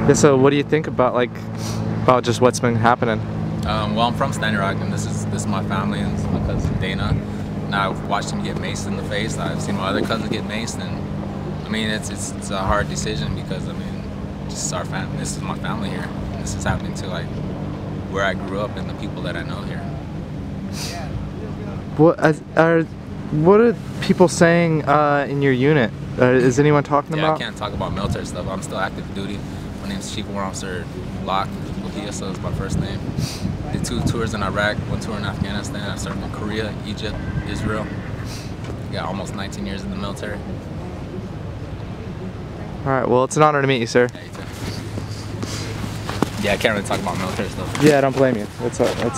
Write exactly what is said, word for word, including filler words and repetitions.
Yeah, so what do you think about like about just what's been happening? Um, well, I'm from Standing Rock, and this is this is my family, and this is my cousin Dana. And I've watched him get maced in the face. I've seen my other cousin get maced, and I mean, it's it's, it's a hard decision because I mean, just our family. This is my family here. And this is happening to like where I grew up and the people that I know here. What are what are people saying uh, in your unit? Uh, is anyone talking yeah, about? I can't talk about military stuff. I'm still active duty. My name's Chief Warrant Officer Locke Wahia, so it's my first name. Did two tours in Iraq, one tour in Afghanistan. I served in Korea, Egypt, Israel. Got almost nineteen years in the military. All right. Well, it's an honor to meet you, sir. Yeah, you too. Yeah, I can't really talk about military stuff. Yeah, I don't blame you. It's, uh, it's